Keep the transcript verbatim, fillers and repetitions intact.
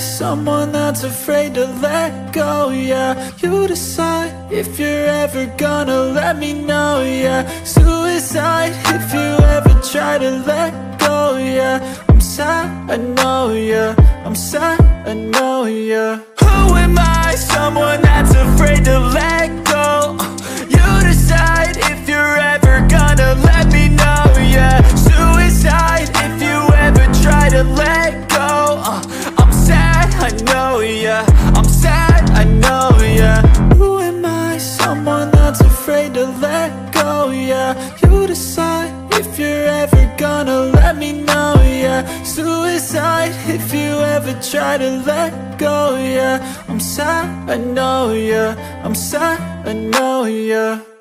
someone that's afraid to let go? Yeah, you decide if you're ever gonna let me know. Yeah, suicide if you ever try to let go. Yeah, I'm sad, I know, yeah, I'm sad, I know, yeah. Who am I? Someone that's afraid to let go. You decide if you're ever gonna let me know. Yeah, suicide if you ever try to let go. uh, I'm sad, I know, yeah, I'm sad, I know, yeah. Who am I? Someone that's afraid to let go. Yeah, you decide if you're ever gonna let me know. Yeah, suicide if you ever try to let go. Yeah, I'm sad, I know, yeah, I'm sad, I know, yeah.